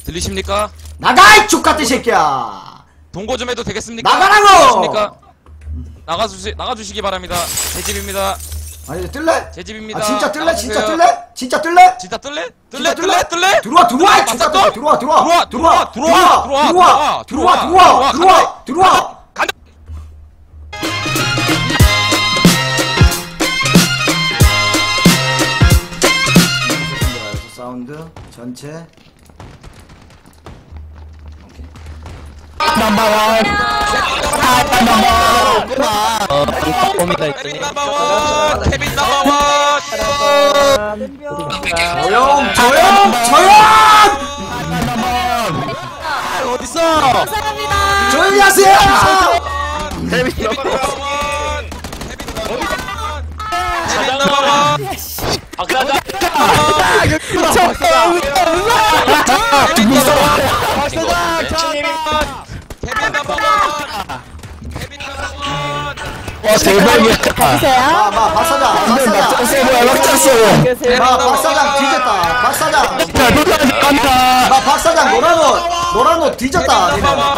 들리십니까? 나가 이 족같은 새끼야. 동거 좀 해도 되겠습니까? 나가라고! 들리십니까? 나가주시기 바랍니다. 제 집입니다. 아니 뜰래? 제 집입니다. 아 진짜 뜰래? 나가주세요. 진짜 뜰래? 진짜 뜰래? 진짜 뜰래? 진짜 뜰래? 들어와 들어와 이 족같은 들어와 들어와 간다! 사운드 전체 케빈 넘버원! 케빈 넘버원! 조용 어딨어? 감사합니다. 조용히 하세요. 케빈 넘버원! 케빈 넘버원! 박사장! 케빈 넘버원! 와 대박이야. 가세요. 박사장 박사장 뒤졌다. 박사장 노란 옷 뒤졌다.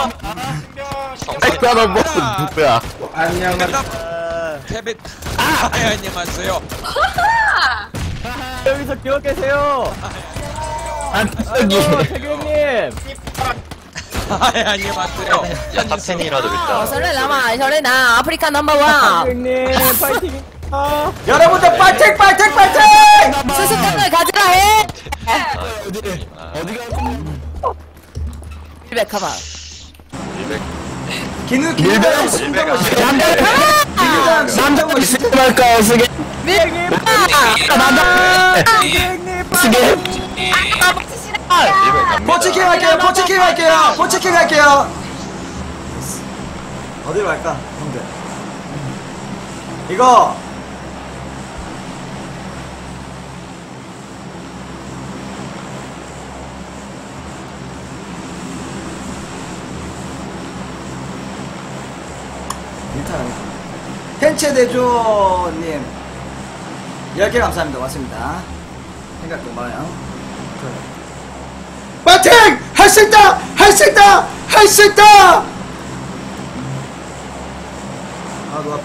백사람 뭐 누구야? 케빈 안녕하세요. 여기서 기억 계세요. 안떡이. 태균님. 안녕하세요. 탑텐이라도 일단. 설레 나 아프리카 넘버원. 태균님 파이팅. 여러분들 파이팅! 수수깡을 가져라 해. 어디가? 밀백 가봐. 기누장 남자가 있으면 할까요? 쓰게. 밀백. 쓰게. 포치킹 할게요. 어디로 갈까, 형들? 이거 일단 펜체 대조님 10개 감사합니다. 고맙습니다. 생각도 많아요. 파이팅! 할 수 있다! 아, 누가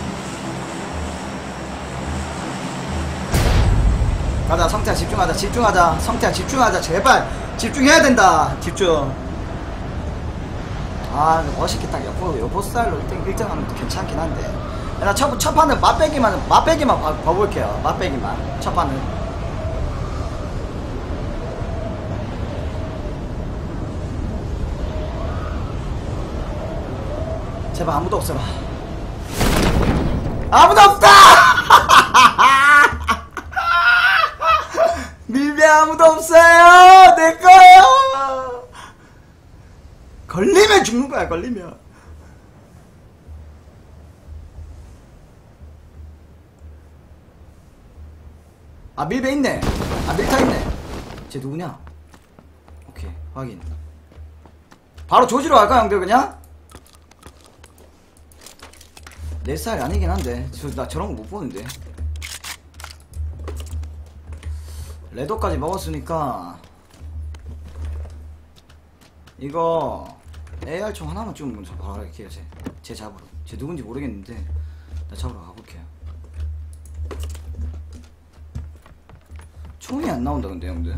가자, 성태야 집중하자. 성태야 집중하자. 제발 집중해야 된다. 집중. 아, 멋있게 딱 여포 스타일로 1등 하면 또 괜찮긴 한데. 나 첫 판은 맛배기만 봐볼게요. 맛배기만 첫 판은. 제발 아무도 없어라. 아무도 없다! 밀배 아무도 없어요! 내 거예요! 걸리면 죽는 거야, 걸리면. 아, 밀배 있네. 아, 밀타 있네. 쟤 누구냐? 오케이, 확인. 바로 조지로 갈까, 형들, 그냥? 내 스타일이 아니긴 한데 나 저런 거 못 보는데. 레더까지 먹었으니까 이거 AR총 하나만 좀 바로 갈게요. 제 잡으러. 쟤 누군지 모르겠는데 나 잡으러 가볼게요. 총이 안 나온다 근데 형들.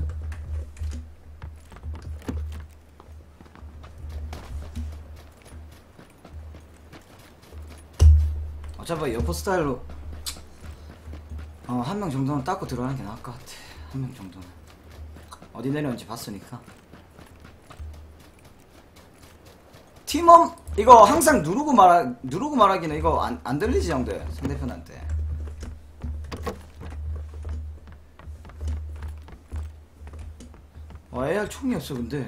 어차피 여포 스타일로 한 명 정도는 닦고 들어가는 게 나을 것 같아. 한 명 정도는 어디 내려오는지 봤으니까. 팀원 이거 항상 누르고 말하기는 이거 안 들리지 형들 상대편한테. AR 총이 없어 근데.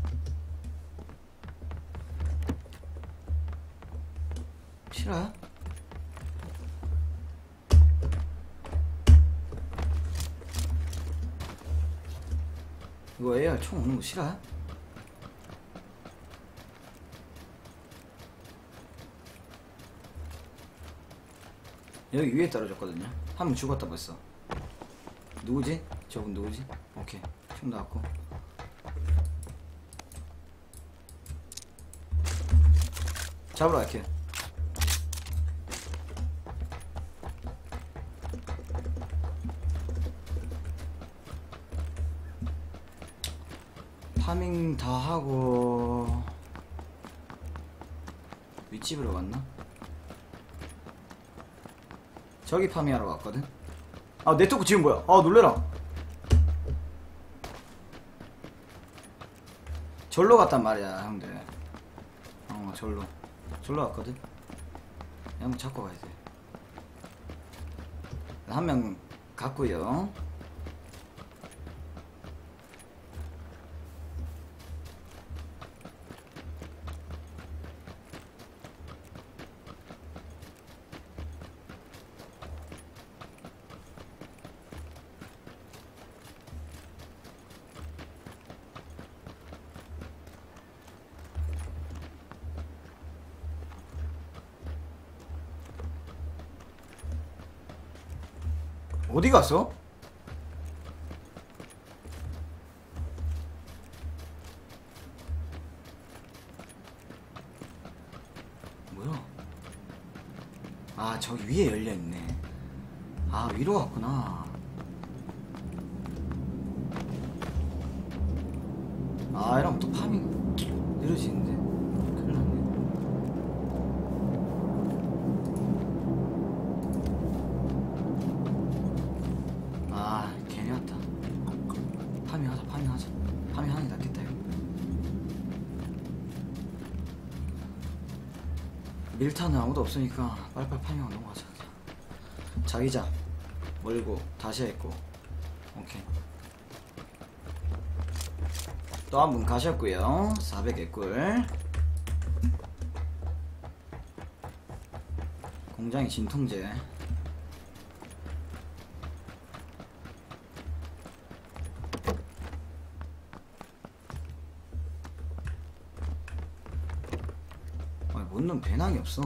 싫어요? 이거 AR 총 오는 거 싫어요? 여기 위에 떨어졌거든요. 한 명 죽었다 벌써. 누구지? 저분 누구지? 오케이 총 나왔고. 잡으러 갈게. 파밍 다 하고 윗집으로 갔나? 저기 파밍하러 갔거든? 아 네트워크 지금 뭐야? 아 놀래라. 절로 갔단 말이야 형들. 절로 갔거든? 한번 잡고 가야 돼. 한 명 갔고요. 어디 갔어? 뭐야? 아 저기 위에 열려있네. 아 위로 갔구나. 아 이러면 또 파밍 느려지는데? 큰일 났네. 아 괜히 왔다. 파밍하자. 파밍하는 게 낫겠다 이거. 밀타는 아무도 없으니까 빨리빨리 파밍하고 넘어가자. 자기장 멀고 다시 했고. 오케이. 또 한 분 가셨고요. 400의 꿀. 공장의 진통제. 아니 뭔 놈 배낭이 없어.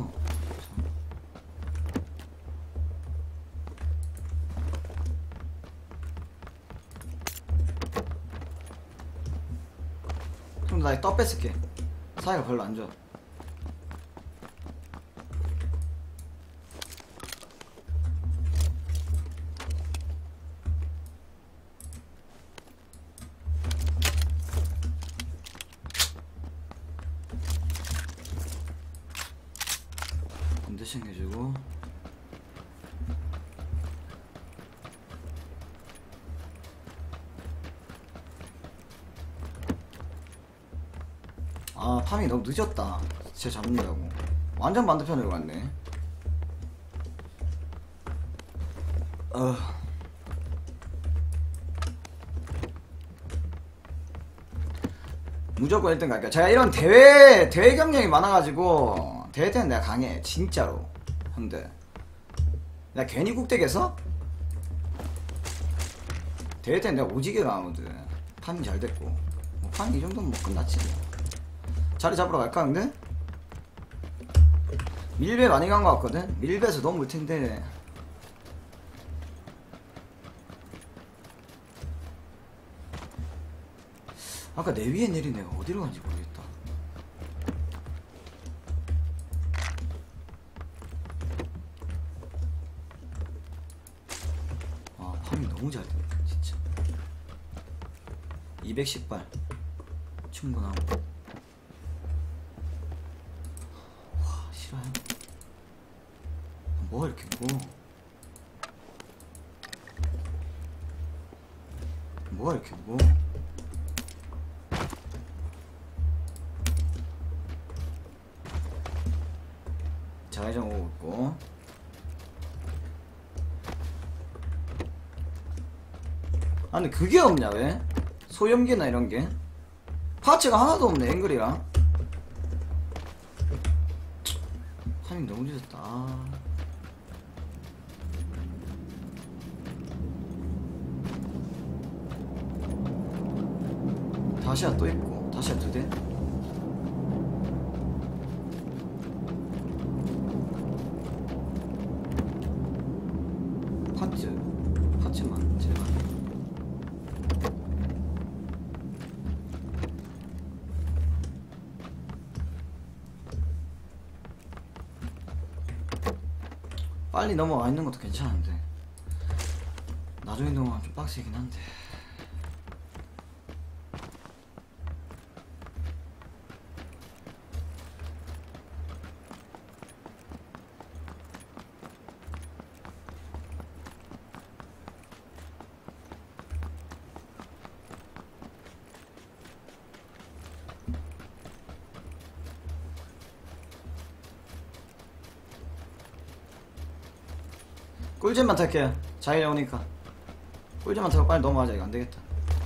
그럼 나 떡 뺏을게. 사이가 별로 안 좋아. 군대 챙겨주고. 아 파밍이 너무 늦었다. 쟤 잡는다고. 완전 반대편으로 갔네. 무조건 1등 갈게요. 제가 이런 대회 경쟁이 많아가지고 대회 때는 내가 강해 진짜로. 형들 내가 괜히 국대겠어? 대회 때는 내가 오지게 강하거든. 파밍 잘 됐고 뭐 파밍 이 정도면 뭐 끝났지. 자리 잡으러 갈까 근데? 밀배 많이 간 거 같거든? 밀배에서 너무 올 텐데. 아까 내 위에 내린 애가 어디로 간지 모르겠다. 아 파밍 너무 잘 됐네 진짜. 210발 충분하고. 싫어요. 뭐가 이렇게 무거워? 뭐가 이렇게 무거워? 자회전 오고 있고. 아 근데 그게 없냐 왜? 소염기나 이런게 파츠가 하나도 없네. 앵글이랑 타이밍 너무 늦었다. 다시야 또 있고. 다시야 2대. 파츠만 제발. 빨리 넘어와 있는 것도 괜찮은데 나중에 넘어가면 좀 빡세긴 한데. 꿀잼만 탈게요. 자기가 오니까 꿀잼만 타고 빨리 넘어가자. 이거 안되겠다.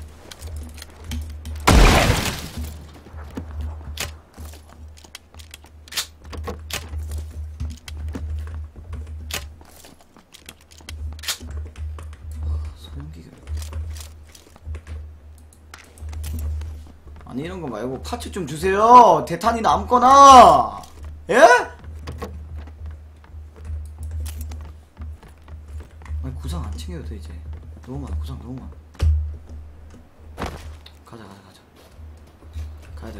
소음기가 아니 이런거 말고 파츠 좀 주세요. 대탄이나 아무거나. 예? 아니 구상 안 챙겨도 돼 이제. 너무 많아. 구상 너무 많아. 가자 가야돼.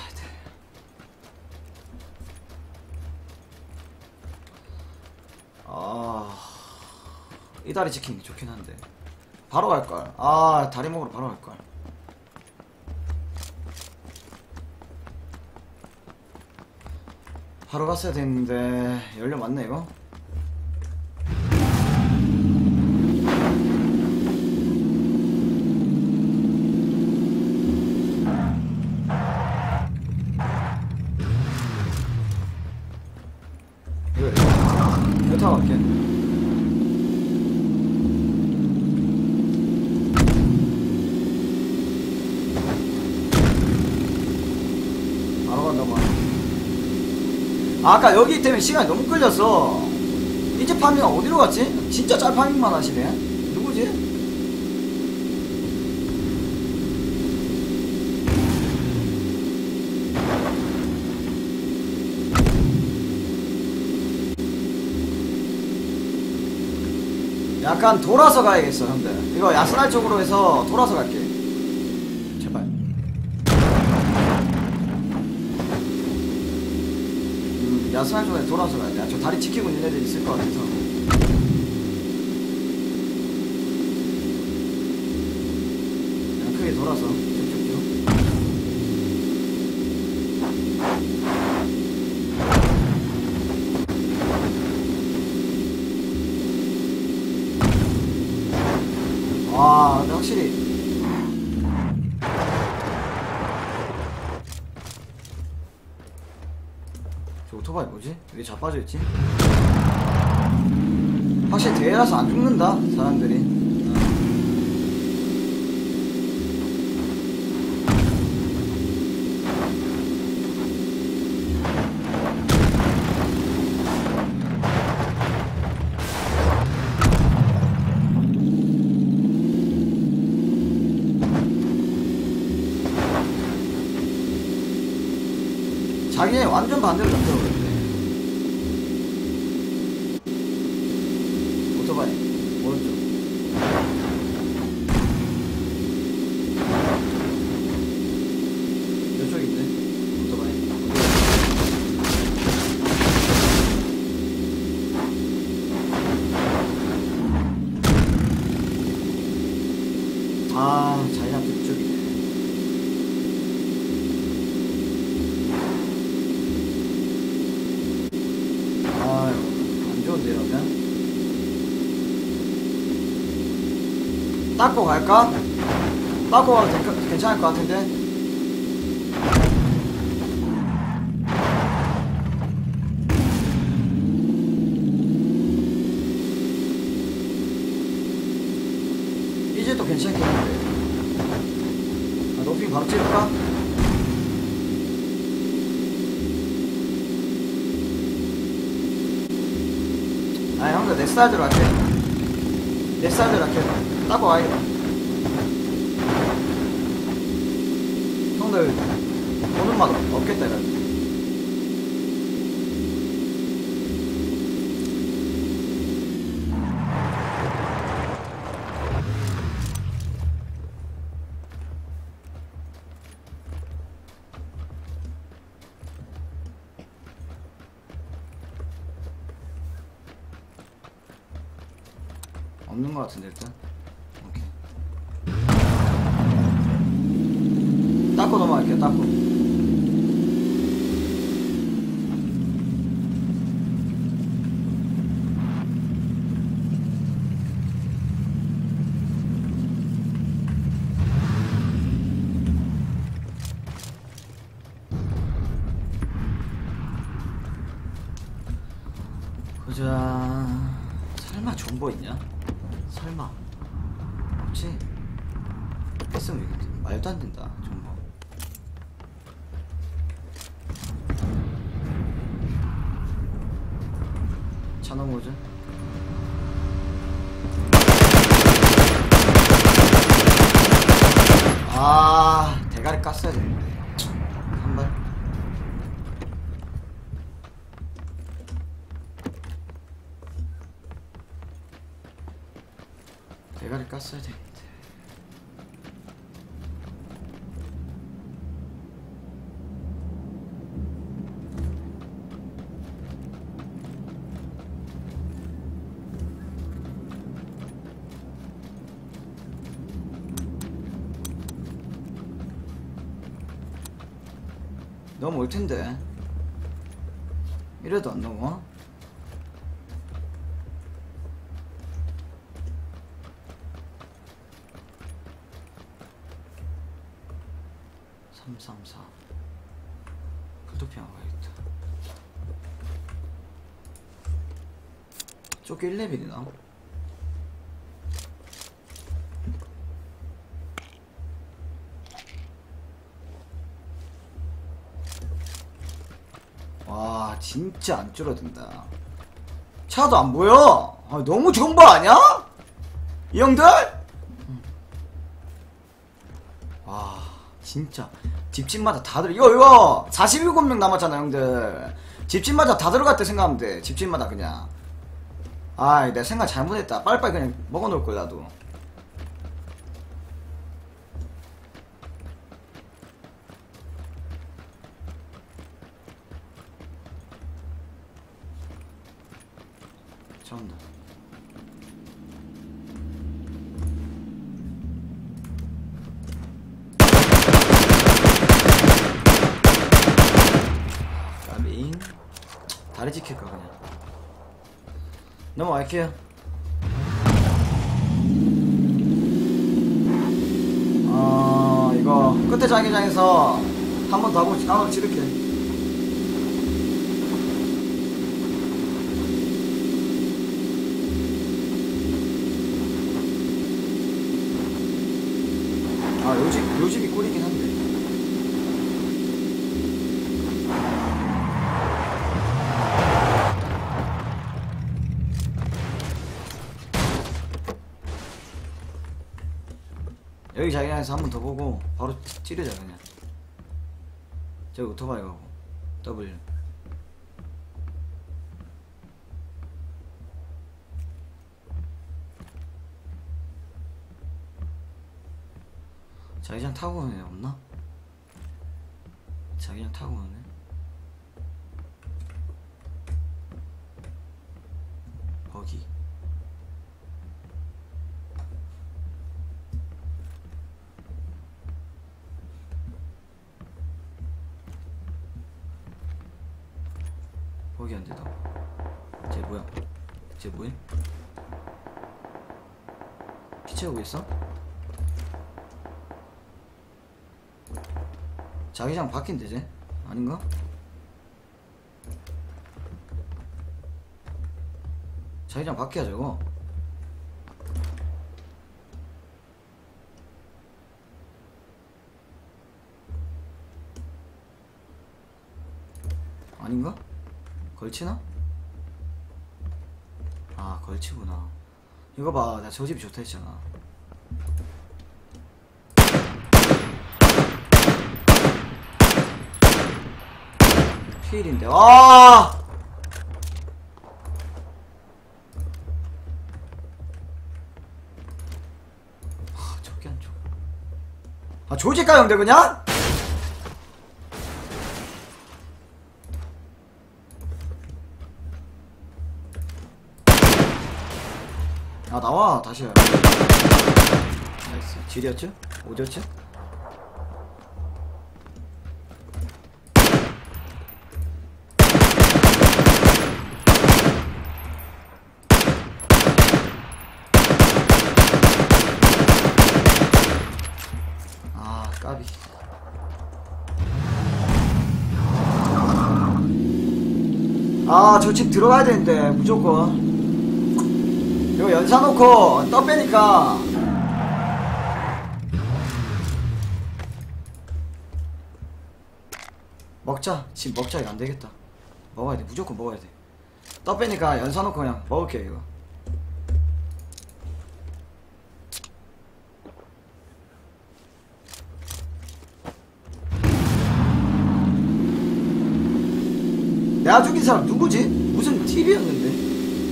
아 이다리 지키는 게 좋긴 한데 바로 갈걸. 아 다리 먹으러 바로 갈걸. 바로 갔어야 됐는데. 연료 맞네 이거. 이거 타고 갈게. 바로 간다고 하네. 아까 여기 때문에 시간이 너무 끌렸어. 이제 파밍 어디로 갔지? 진짜 짤 파밍만 하시네. 누구지? 약간 돌아서 가야겠어 형들. 이거 야스날 쪽으로 해서 돌아서 갈게. 제발. 야스날 쪽에 돌아서 가야 돼. 저 다리 지키고 있는 애들 있을 것 같아서. 그냥 크게 돌아서 쭉쭉쭉. 와 근데 확실히 저 오토바이 뭐지? 왜 자빠져있지? 확실히 대회라서 안 죽는다 사람들이. 자기네 완전 반대로 잡혀버렸네. 오토바이 오른쪽. 이쪽인데 오토바이. 아 자기네 그쪽이네. 안 좋은데 이러면 닦고 갈까? 닦고 가도 괜찮을 것 같은데. 이제 또 괜찮겠는데. 아, 높이 바로 찍을까? 아 형들 내 스타일대로 할게. 내 스타일대로 할게. 따고 와야겠다. 형들 보는 맛 없겠다 이러면. 없는 것 같은데 일단. 오케이. 닦고 넘어갈게요. 닦고. 보자. 설마 존버 있냐? 설마 없지? 했으면 이거 말도 안 된다. 존버. 차 넘어오자. 아, 대가리 깠어야 되는데. 한 발. 대가리 깠어야 되는데. 넘어올 텐데. 이래도 안 넘어? (334) 불도피하고 가야겠다. 쪼개 1레벨이나? 와 진짜 안 줄어든다. 차도 안 보여. 아, 너무 좋은 거 아니야? 이 형들? 와 진짜 집집마다 다들 이거 47명 남았잖아 형들. 집집마다 다 들어갔대 생각하면 돼. 집집마다 그냥. 아이 내가 생각 잘못했다. 빨리빨리 그냥 먹어놓을걸 나도. 차 온다. 까빙. 다리 지킬까 그냥. 넘어갈게요. 이거 끝에 자기장에서 한 번 더 하고 나눠 지를게. 아 요집이 꿀이긴 한데. 여기 자기장에서 한 번 더 보고 바로 찌르자 그냥. 저기 오토바이 가고 W. 자기장 타고 오는 애 없나? 자기장 타고 오는 애? 버기. 버기 안 되다. 쟤 뭐야? 쟤 뭐해? 피 채우고 있어? 자기장 바뀐데 쟤? 아닌가? 자기장 바뀌야 저거. 아닌가? 걸치나? 아 걸치구나. 이거 봐, 나 저 집이 좋다 했잖아. 필인데. 아! 저게 안 좋아. 아 조직가 형들 그냥? 아 나와 다시. 나이스. 질이었죠? 어디였죠? 아 까비. 아 저 집 들어가야 되는데 무조건. 이거 연사 놓고 떠 빼니까 먹자. 집 먹자. 이거 안 되겠다. 먹어야 돼. 무조건 먹어야 돼. 떠 빼니까 연사 놓고 그냥 먹을게 이거. 내가 죽인 사람 누구지? 무슨 TV였는데?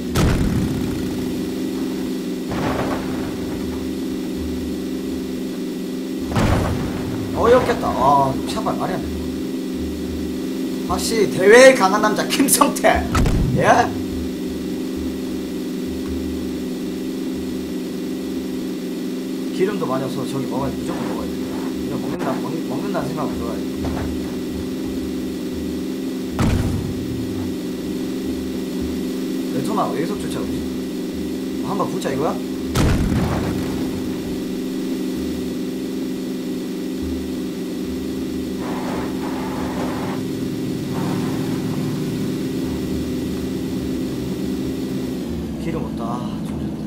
어이없겠다. 아, 샤발 말이 안 돼. 확실히 대회에 강한 남자 김성태. 예? 기름도 많이 없어. 저기 먹어야 돼. 무조건 먹어야 돼. 그냥 먹는다는 생각으로 들어가야 돼. 레토나 왜 계속 쫓아오지? 한번 붙자 이거야? 기름 없다. 아, 좀 좋다.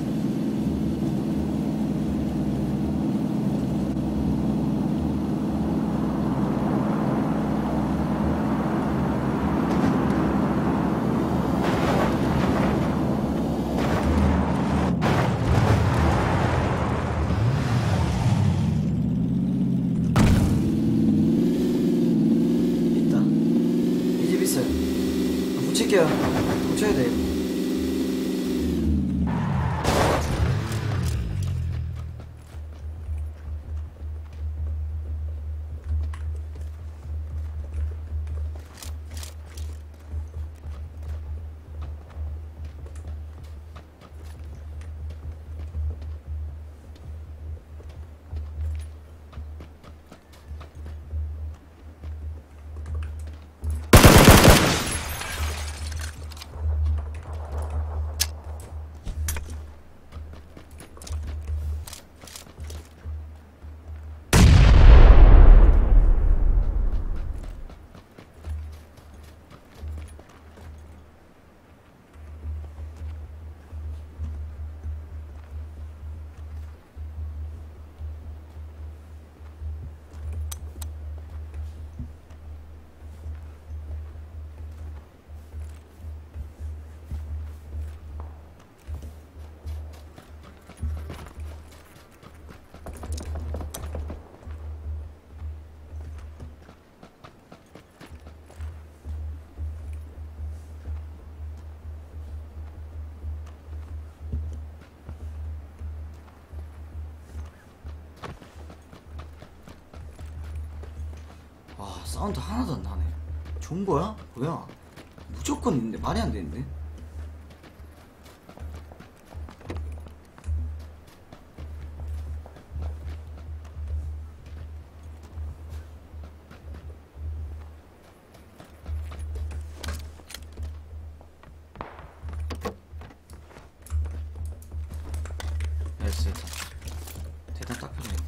있다. 이 집 있어요. 붙일게요. 붙여야 돼. 아 사운드 하나도 안 나네. 좋은 거야? 뭐야? 무조건 있는데 말이 안 되는데? 됐어 됐다. 대단 딱 필요했는데.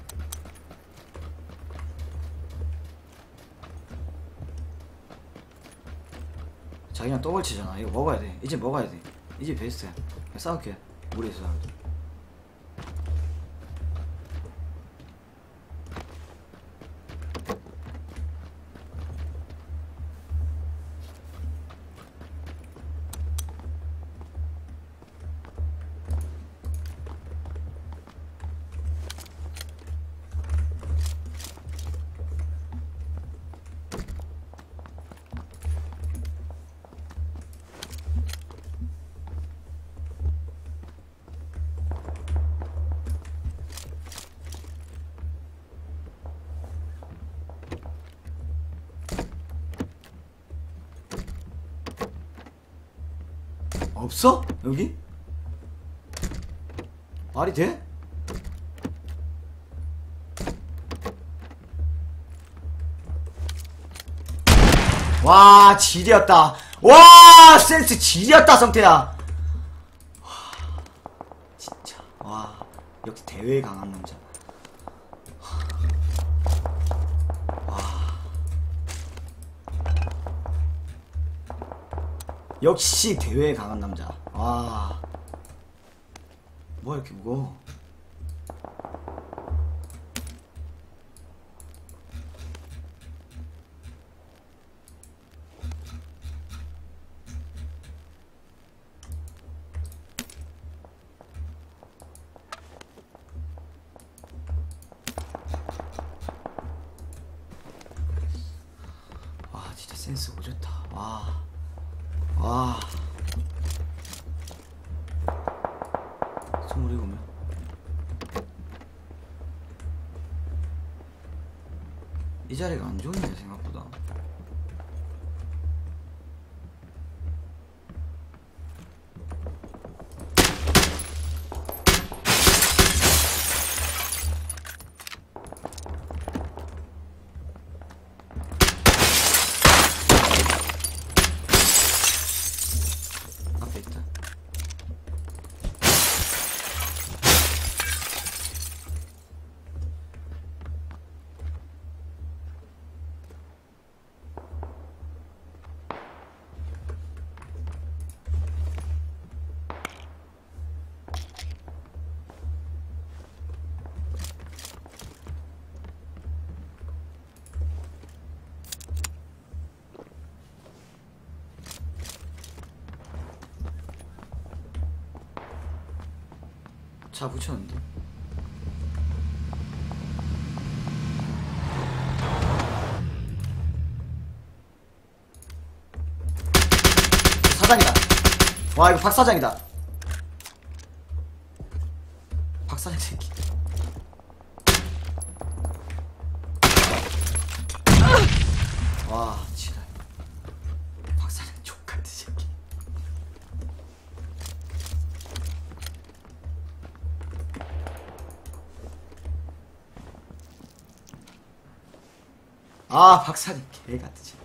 자기랑 떠벌치잖아. 이거 먹어야 돼. 이제 먹어야 돼. 이제 베스트야. 그냥 싸울게. 무리해서 싸울게. 없어? 여기? 말이 돼? 와 지렸다. 와 센스 지렸다 성태야. 와 진짜 와 역시 대회에 강한 남자. 와 역시 대회에 강한 남자. 와 뭐야 이렇게 무거워. 와 진짜 센스 오졌다. 와 27명. 이 자리가 안 좋네 생각보다. 앞에 있다. 차 붙였는데. 사장이다. 와 이거 박사장이다. 박사장 새끼. 와 진짜 박사장 족같은 새끼. 아 박사님 개같은 새끼.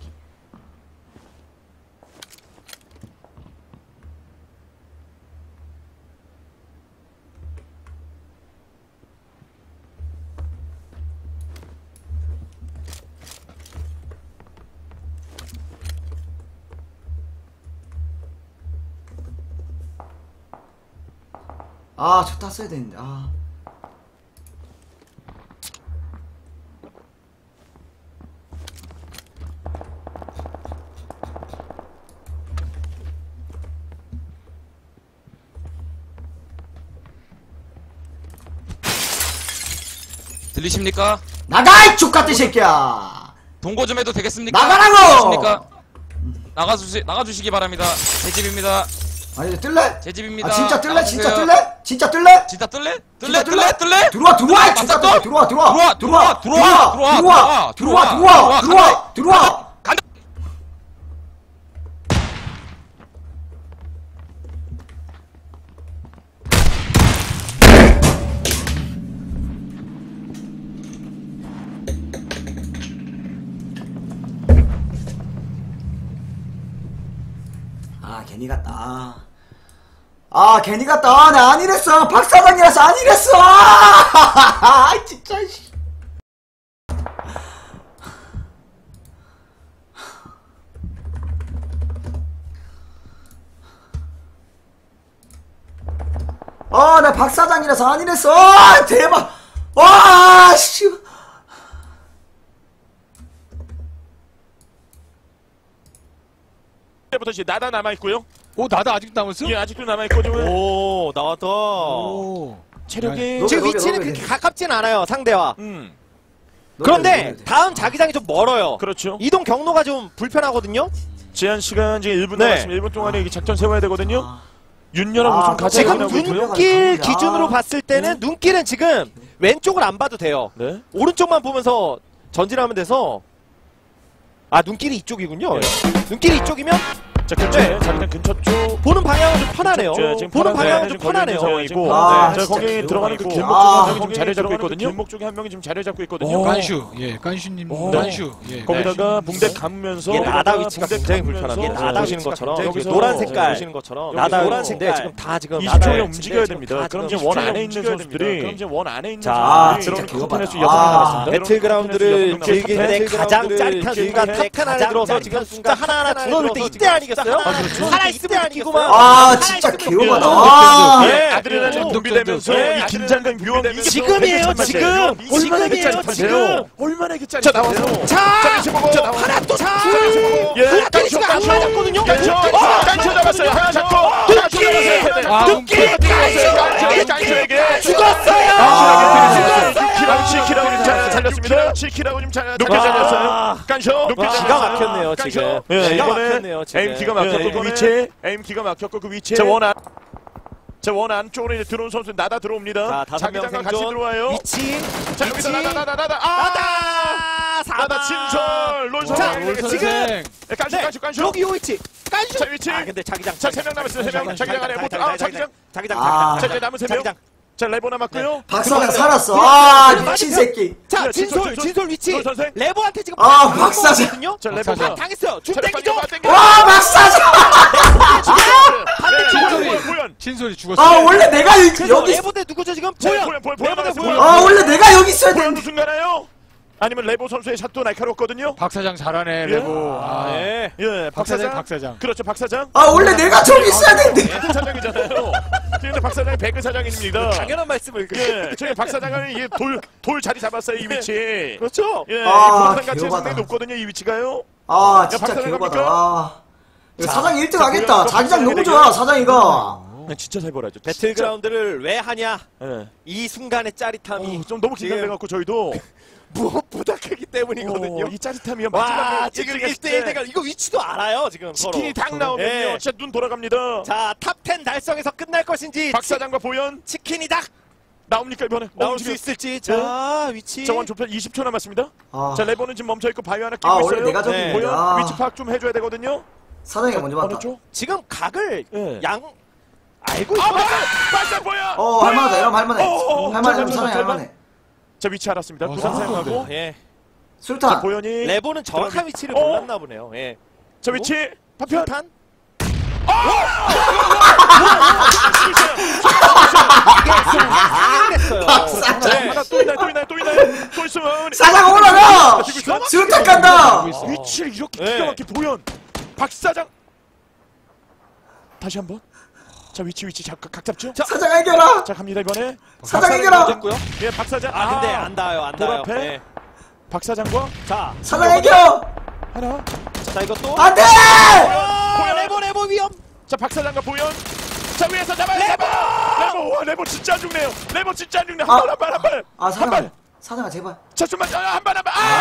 아 저 땄어야 되는데. 아 들리십니까? 나가 이 족같은 새끼야. 동거 좀 해도 되겠습니까? 나가라고! 들리십니까? 나가주시기 바랍니다. 제 집입니다. 아니 이제 뜰래? 제 집입니다. 아 진짜 뜰래? 진짜 나가주세요. 뜰래? 진짜 뜰래? 진짜 뜰래? 진짜 뜰래? 들어와 들어와 이 맞다, 족같은 새끼. 들어와 들어와 들어와. 간다. 아 괜히 갔다. 아 괜히 갔다. 아, 나 아니랬어. 박사장이라서 아니랬어. 아 진짜 씨. 아 나 박사장이라서 아니랬어. 아, 대박. 와 씨. 때부터 이제 나다 남아있고요. 오 나도 아직 남았어? 예, 아직도 남아있고 좀. 오 나왔다. 오. 체력이. 너- 지금 너게, 위치는 너게. 그렇게 가깝진 않아요 상대와. 너네 그런데 너네 다음 자기장이 좀 멀어요. 그렇죠. 이동 경로가 좀 불편하거든요. 제한 시간 지금 1분 네. 남았습니다. 1분 동안에 이게 작전 세워야 되거든요. 아, 윤열한 아, 우승 가자. 지금 나가고 있고요. 눈길 가자. 기준으로 아. 봤을 때는 눈길은 지금 왼쪽을 안 봐도 돼요. 네. 오른쪽만 보면서 전진하면 돼서. 아 눈길이 이쪽이군요. 네. 눈길이 이쪽이면 자 근처에 네. 자기장 근처 쪽. 보는 방향은 좀 편하네요. 지금 보는 방향은 좀 지금 편하네요. 걸려 있는 상황이고. 아, 자 진짜 거기 개운하고. 들어가는 그 길목 아, 쪽에 한 명이 지금 자리 잡고 들어가는 있거든요. 그 길목 쪽에 한 명이 지금 자리 잡고 있거든요. 깐슈. 예, 깐슈님. 깐슈. 예. 거기다가 붕대 감으면서 이게 나다 위치가 붕대 굉장히 감으면서 불편합니다. 자, 나다 보시는 위치가 것처럼 굉장히 여기서 노란 색깔 보시는 것처럼 나다 여기서 노란 색깔 지금 다 지금 20초에 나다에 움직여야 지금 됩니다. 다 그럼 지금 이제 원 20초에 안에 있는 움직여야 선수들이 됩니다. 그럼 이제 원 안에 있는 자, 선수들이 진짜 들어오는 개워봐라. 수 6명 남았습니다. 배틀그라운드를 즐길 때 가장 짜릿한 순간 탑 안에 들어서 지금 숫자 하나하나 줄어들 때 이때 아니겠어요? 살아있으면 느끼고만 아 진짜 개운하다. 아, 네. 아드레날린 분비되면서 네. 이 긴장감 묘한 지금이에요, 지금. 얼마나 지금이에요, 지금 얼마나 이게 짜릿 자, 나와서. 자, 하나 또 자. 예, 하나 때리시면 안 맞았거든요. 깐초 잡았어요. 하나 잡고 아, 깐초에게 죽었어요. 키라고 살렸습니다. 키라고 좀 살렸어요. 깐쇼 기가 막혔네요, 지금. 기가 막혔네요, 지금. 에임 기가 막혔고 그 위치에 에임 기가 막혔고 그 위치에 자 원 안쪽으로 이제 들어온 선수 나다 들어옵니다. 자, 5명 자기장과 같이 생존. 들어와요. 위치. 자 여기서 나다 나다. 진솔 롤 자, 선수 지금. 깐쇼 여기 요 위치. 자 위치 아, 근데 자기장. 자 3명 남았어요. 3명 자기장 안에 못 자기장 아. 자 이제 남은 3명 자 레버 남았고요. 박사장 살았어. 아 미친 새끼. 자, 야, 진솔, 진솔 위치. 진솔 선생. 레버한테 지금 아, 박사장. 자 레버 박사장. 당했어요. 줄 자, 땡기죠. 와 박사장. 보연 진솔이 죽었어. 아 원래 내가 그래서 여기. 레버대 누구죠 지금? 보연 레버대 보여. 아 원래 내가 여기 있어야 보연 되는데. 우승 가나요? 아니면 레버 선수의 샷도 날카롭거든요. 박사장 잘하네, 레고. 아, 예. 예, 박사장, 박사장. 그렇죠, 박사장. 아 원래 내가 저기 있어야 되는데. 배그 사장이잖아요. 근데 박사장이 배그 사장입니다. 당연한 말씀을. 예, 저희 박사장은 이게 돌 자리 잡았어요 이 위치. 그렇죠. 예, 아, 부동산 가치가 개오바다. 상당히 높거든요 이 위치가요. 아 진짜 박사장 개오바다. 갑니까? 아. 이거 사장 1등 자, 하겠다. 보여. 자기장 너무 되게 좋아 사장이가. 진짜 살벌하죠. 배틀그라운드를 왜 하냐? 예. 이 순간의 짜릿함이 좀 너무 긴장돼갖고 저희도 무엇보다 크기 때문이거든요. 이 짜릿함이요. 와, 마지막에 지금 찍찍 1대1 했을 때 대결 이거 위치도 알아요 지금 서로. 치킨이 딱 나오면요. 예. 진짜 눈 돌아갑니다. 자, 탑10 달성에서 끝날 것인지 박사장과 보연 치킨이 딱 나옵니까 이번에? 나올 수 있을지. 자, 위치. 정원 좁혀 20초 남았습니다. 아, 자 레버는 지금 멈춰있고 바위 하나 끼고 아 있어요. 원래 내가 저기 네. 있는데. 보연 아, 위치 파악 좀 해줘야 되거든요. 사장이가 먼저 어느 봤다. 쪽? 지금 각을 예. 양 알고 아 있거든요. 박사 보연! 할만하다. 이러면 할만해. 어, 할만해. 잠깐만, 사장이 잠깐만. 할만해. 자 위치 알았습니다. 어, 부산 사용하고 예. 술탄. 보연이 레버는 정확한 위치를 어? 몰랐나 보네요. 예. 저 위치 파편 탄? 됐어요. 하나 또 있나요 또 있으면 사장 올라가. 지고 있어요? 술탄 간다. 위치를 이렇게 네. 기가 막히게 보연 박사장 다시 한번 자 위치 각 잡죠? 사장 해결아. 자 갑니다 이번에 사장 해결아. 됐고요. 예 박사장 아, 근데 안 닿아요. 안 돌 닿아요. 앞에? 예. 박사장과 자, 사장 해결. 하나 자 이것도 안돼. 레버 위험. 자 박사장과 보연 자 위에서 잡아요 레버 진짜 안 죽네요 레버 진짜 안 죽네 아. 한발 아 사장. 사장아 제발. 자 좀만 한발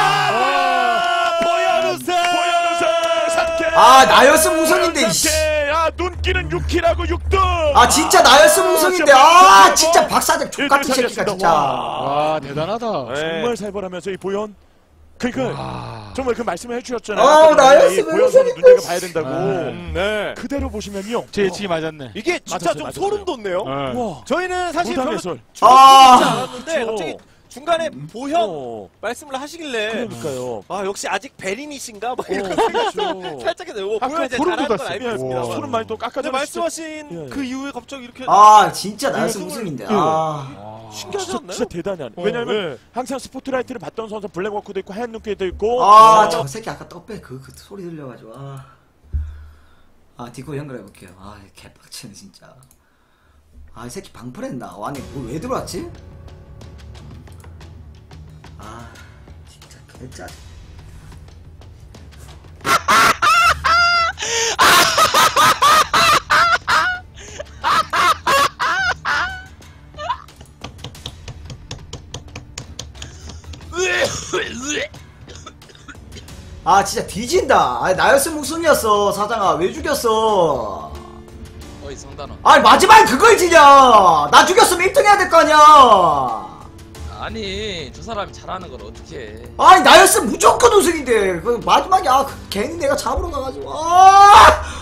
보연 우승. 보연 우승 3K 아 나였으면 우승인데. 이씨. 아 눈길은 6키라고 6등 아 진짜 나였으면 우승인데. 아 진짜 박사장 족같은 새끼가 진짜. 와, 대단하다. 정말 살벌하면서 이 보연 그러니까 와. 정말 그 말씀을 해주셨잖아요. 아, 이 나였으면 보연 선수 우승이다. 눈여겨 봐야 된다고. 네. 그대로 보시면요. 제 예측이 맞았네. 이게 진짜 맞았어요, 좀 맞았어요. 소름 돋네요. 네. 와 저희는 사실 별로 무당의 죽지 설. 않았는데 그렇죠. 갑자기 중간에 보현 어, 말씀을 하시길래 그러니까요. 아 역시 아직 베린이신가 뭐 이런 그렇죠. 살짝 뭐 보현 이제 소름 잘하는 건 돋았어요. 알고 예, 있습니다. 술은 많이 또 근데 깎아줘. 말씀하신 예, 예. 그 이후에 갑자기 이렇게 아 진짜 나였으면 우승인데. 아. 신기하지 않나요? 진짜 대단해. 왜냐면 항상 스포트라이트를 받던 선수 블랙워크도 있고 하얀 눈길도 있고. 아, 저 새끼 아까 떡배 그 소리 들려가지고 디코 연결해볼게요. 개빡치네 진짜. 이 새끼 방풀했나? 아니 왜 들어왔지? 진짜 개짜. 진짜 뒤진다. 나였으면 우승이었어. 사장아 왜 죽였어? 어이 성단아. 마지막에 그걸 지냐? 나 죽였으면 1등 해야 될 거 아니야. 아니 저 사람이 잘하는 걸 어떻게 해? 나였으면 무조건 우승인데 그 마지막에 괜히 내가 잡으러 가가지고